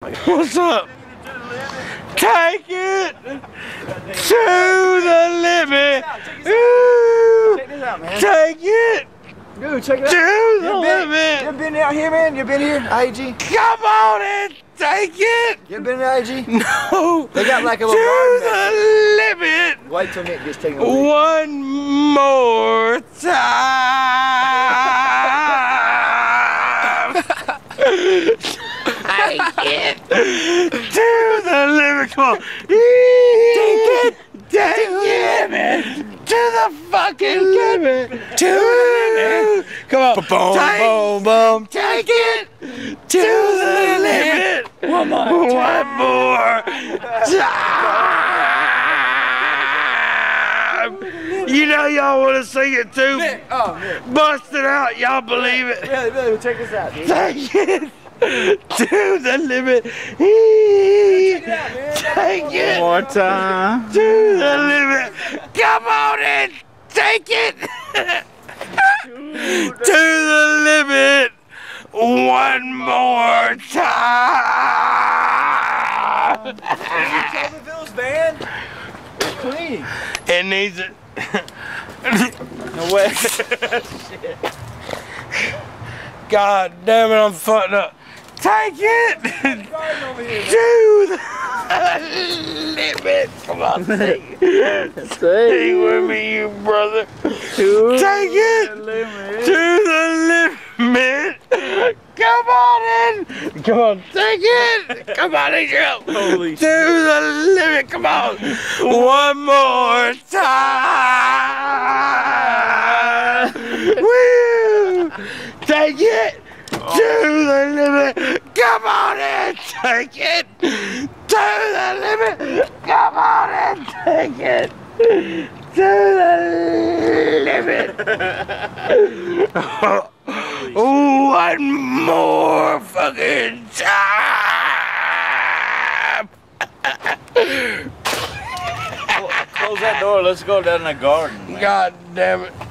What's up? Take it to the limit. Check this out, man. Take it. Dude, check it out. To the limit. You been out here, man? You been here, IAG? Come on and take it. You been to IAG? No. They got like a little to garden back the limit. Wait till Nick gets taken away. One more time. Take it to the limit. Come on. Take it. Take it. To the fucking limit. To the limit. Come on. Boom, boom, boom. Take it to the limit. One more time. You know y'all want to sing it too. Oh, Nick. Bust it out. Y'all believe it. Really, check this out, dude. Take it to the limit. Check it out, man. Take it One more time. to the limit. Come on in. Take it to the limit. One more time. Somerville's van is clean. It needs it. No way. God damn it, I'm fucking up. Take it Garden over here, man. to the limit. Come on, sing. Sing with me, you brother. Take it to the limit. Come on in. Come on, take it. Come on, Adriel. Holy to the limit. Come on. One more time. Woo! Take it to the limit. Come on in. Take it to the limit. Come on in. Take it to the limit. One more fucking time. Close that door. Let's go down in the garden, man. God damn it.